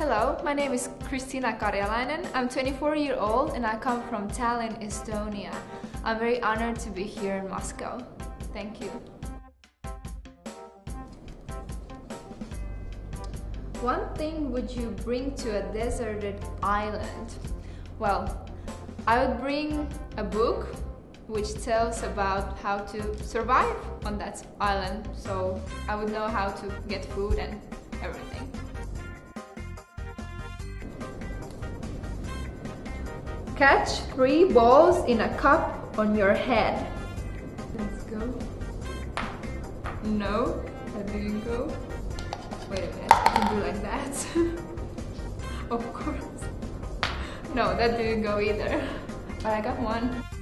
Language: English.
Hello, my name is Kristina Karjalainen. I'm 24 years old and I come from Tallinn, Estonia. I'm very honored to be here in Moscow. Thank you. One thing would you bring to a deserted island? Well, I would bring a book which tells about how to survive on that island, so I would know how to get food and everything. Catch 3 balls in a cup on your head. Let's go. No, that didn't go. Wait a minute, I can do like that. Of course. No, that didn't go either. But I got one.